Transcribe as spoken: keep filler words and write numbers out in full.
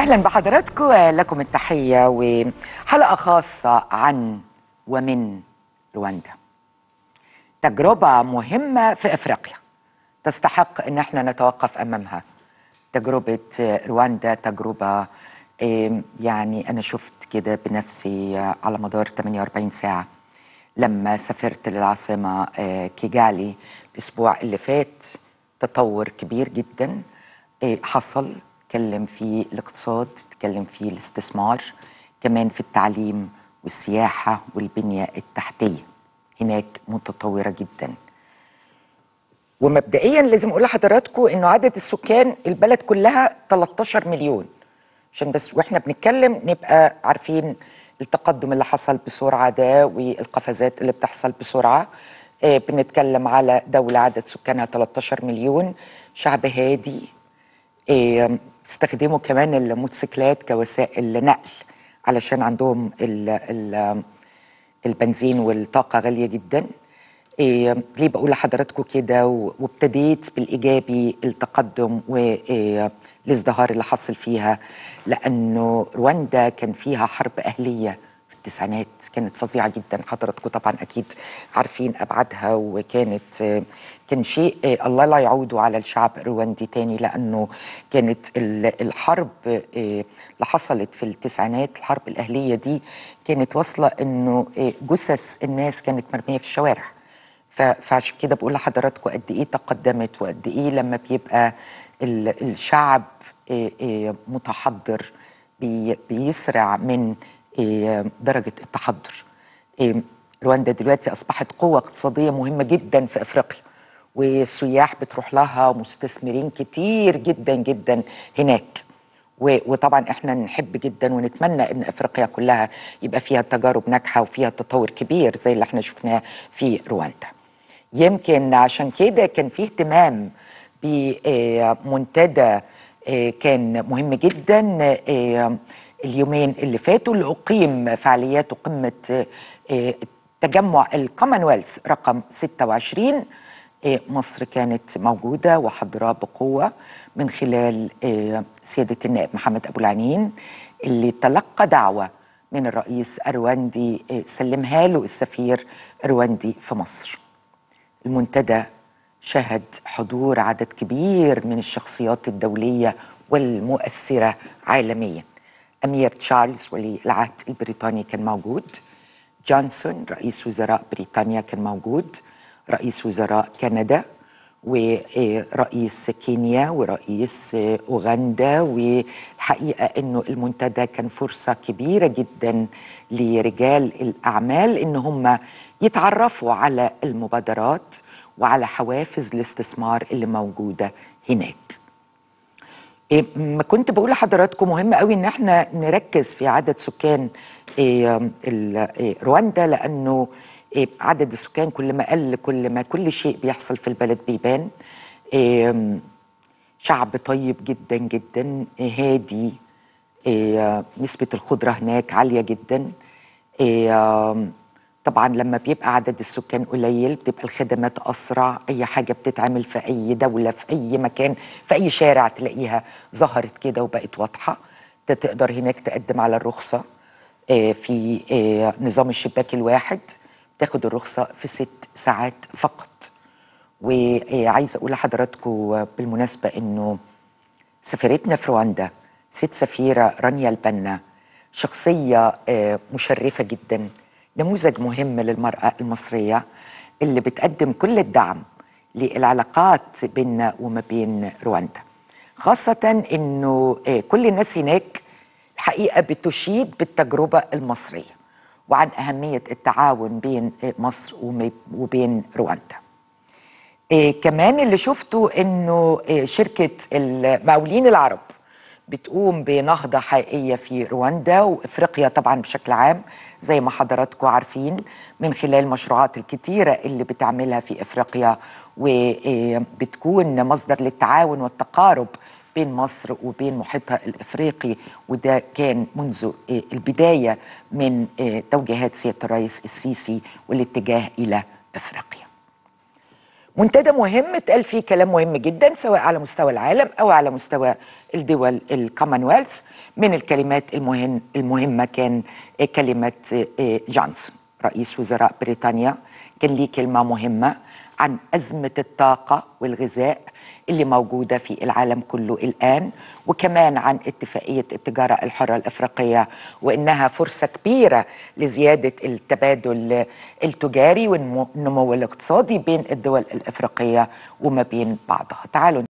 أهلا بحضراتكم، لكم التحية وحلقة خاصة عن ومن رواندا. تجربة مهمة في أفريقيا تستحق أن احنا نتوقف أمامها. تجربة رواندا تجربة يعني أنا شفت كده بنفسي على مدار ثمانية وأربعين ساعة لما سافرت للعاصمة كيجالي الأسبوع اللي فات. تطور كبير جدا حصل، تكلم في الاقتصاد، تكلم في الاستثمار، كمان في التعليم والسياحة والبنية التحتية هناك متطورة جدا. ومبدئيا لازم اقول لحضراتكم انه عدد السكان البلد كلها ثلاثة عشر مليون، عشان بس واحنا بنتكلم نبقى عارفين التقدم اللي حصل بسرعة ده والقفزات اللي بتحصل بسرعة. آه بنتكلم على دولة عدد سكانها ثلاثة عشر مليون، شعب هادي، آه استخدموا كمان الموتوسيكلات كوسائل نقل علشان عندهم ال ال البنزين والطاقة غالية جدا. إيه ليه بقول لحضراتكم كده؟ وابتديت بالإيجابي التقدم والازدهار اللي حصل فيها، لأنه رواندا كان فيها حرب أهلية في التسعينات كانت فظيعة جدا. حضراتكم طبعا أكيد عارفين أبعادها، وكانت كان شيء الله لا يعود على الشعب الرواندي تاني، لأنه كانت الحرب اللي حصلت في التسعينات، الحرب الأهلية دي كانت واصلة إنه جثث الناس كانت مرمية في الشوارع. فعشان كده بقول لحضراتكم قد ايه تقدمت، وقد ايه لما بيبقى الشعب متحضر بيسرع من درجة التحضر. رواندا دلوقتي أصبحت قوة اقتصادية مهمة جدا في أفريقيا، والسياح بتروح لها، ومستثمرين كتير جدا جدا هناك. وطبعا احنا نحب جدا ونتمنى ان افريقيا كلها يبقى فيها تجارب ناجحة وفيها تطور كبير زي اللي احنا شفناه في رواندا. يمكن عشان كده كان فيه اهتمام بمنتدى كان مهم جدا اليومين اللي فاتوا، اللي أقيم فعاليات قمة تجمع الكومنولث رقم ستة وعشرين. مصر كانت موجودة وحاضرة بقوة من خلال سيادة النائب محمد أبو العنين، اللي تلقى دعوة من الرئيس الرواندي سلمها له السفير الرواندي في مصر. المنتدى شهد حضور عدد كبير من الشخصيات الدولية والمؤثرة عالميا. أمير تشارلز ولي العهد البريطاني كان موجود، جونسون رئيس وزراء بريطانيا كان موجود، رئيس وزراء كندا، ورئيس كينيا، ورئيس أوغندا. والحقيقة أنه المنتدى كان فرصة كبيرة جدا لرجال الأعمال إن هم يتعرفوا على المبادرات وعلى حوافز الاستثمار اللي موجودة هناك. ما كنت بقول لحضراتكم مهم قوي ان احنا نركز في عدد سكان رواندا، لانه عدد السكان كل ما قل كل ما كل شيء بيحصل في البلد بيبان. شعب طيب جدا جدا، هادي، نسبة الخضرة هناك عالية جدا. طبعا لما بيبقى عدد السكان قليل بتبقى الخدمات أسرع، أي حاجة بتتعمل في أي دولة في أي مكان في أي شارع تلاقيها ظهرت كده وبقت واضحة. تقدر هناك تقدم على الرخصة في نظام الشباك الواحد، تاخد الرخصة في ست ساعات فقط. وعايزة أقول لحضراتكم بالمناسبة إنه سفيرتنا في رواندا ست سفيرة رانيا البنا شخصية مشرفة جدا، نموذج مهم للمرأة المصرية اللي بتقدم كل الدعم للعلاقات بيننا وما بين رواندا، خاصة إنه كل الناس هناك الحقيقة بتشيد بالتجربة المصرية وعن أهمية التعاون بين مصر وبين رواندا. إيه كمان اللي شفته إنه إيه شركة المقاولين العرب بتقوم بنهضة حقيقية في رواندا وإفريقيا طبعا بشكل عام زي ما حضراتكم عارفين، من خلال المشروعات الكتيرة اللي بتعملها في إفريقيا، وبتكون مصدر للتعاون والتقارب بين مصر وبين محيطها الإفريقي. وده كان منذ البداية من توجيهات سيادة الرئيس السيسي والاتجاه إلى إفريقيا. منتدى مهم اتقال فيه كلام مهم جدا سواء على مستوى العالم أو على مستوى الدول الكومنولث. من الكلمات المهم المهمة كان كلمة جونسون رئيس وزراء بريطانيا، كان ليه كلمة مهمة عن أزمة الطاقة والغذاء اللي موجودة في العالم كله الآن، وكمان عن اتفاقية التجارة الحرة الإفريقية وإنها فرصة كبيرة لزيادة التبادل التجاري والنمو الاقتصادي بين الدول الإفريقية وما بين بعضها. تعالوا